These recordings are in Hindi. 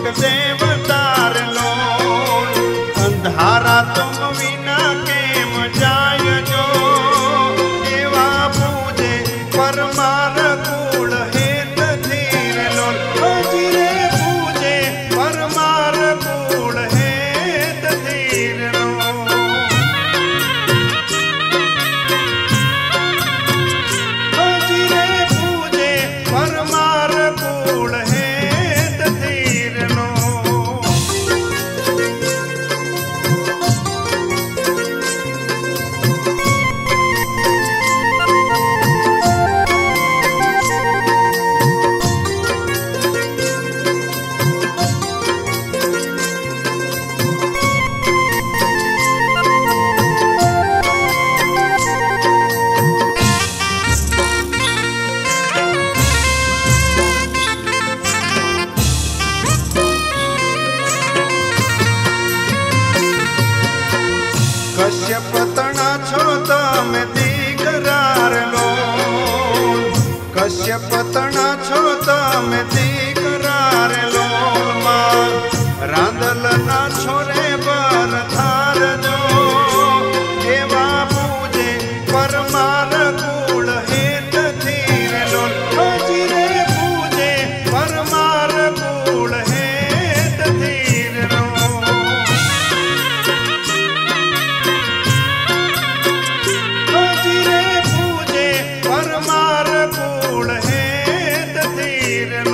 देवतार लो अंधारा तुम विना केम जाय जो एवा पूजे परमार कूल हेत धीर लो हजीरे पूजे परमार कूल हेत धीर लो हजीरे पूजे परमार कूल हेत धीर लो कश्यप तना छो तमे दीकरार लो कश्यप तना छो तमे दीकरार लो रांदल ना छोरे बर थार जो एवा पूजे परमार कूल हेत धीर लो हजीरे पूजे परमार कूल हेत धीर लो हजीरे पूजे परमार कूल हेत धीर लो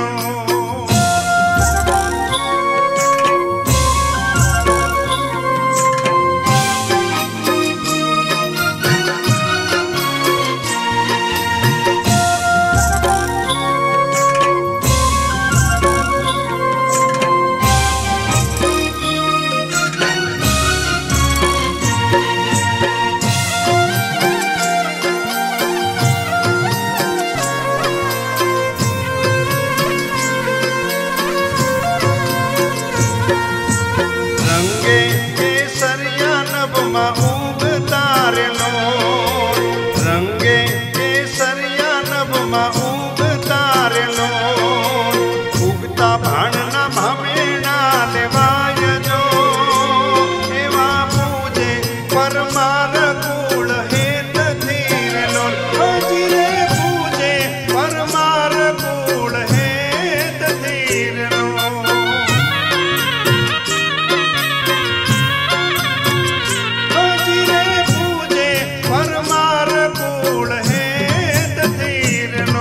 रंगे केसरिया नभमा उगतार लो रंगे केसरिया नभमा उगतार लो उगता भाणना भमेणा लेवाय जो एवा पूजे परमार कूल हेत धीर लो हजीरे पूजे परमार कूल हेत धीर लो हजीरे पूजे परमार कूल हेत धीर लो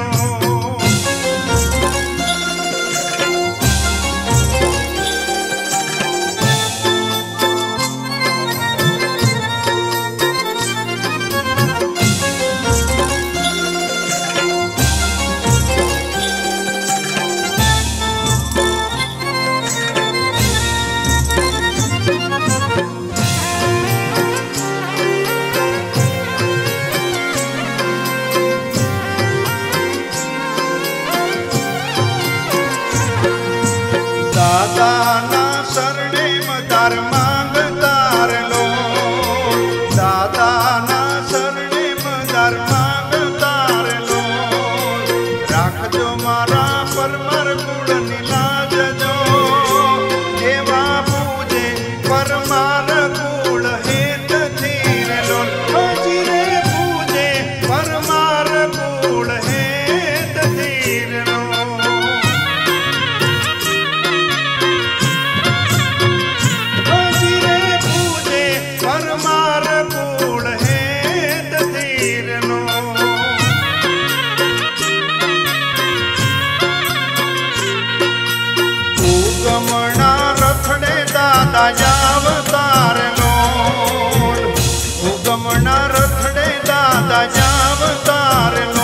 दादा ना शरणे मदार मांगतार लो दादा ना शरणे मदार मांगतार लो राखजो मारा परमार कूल नीलाज जो एवा पूजे परमार कूल हेत धीर लो हजीरे पूजे परमार कूल हेत धीर लो हजीरे पूजे परमार कूल हेत धीर लो उगमना रथड़े दादा यावतार लो उगमना रथड़े दादा यावतार लो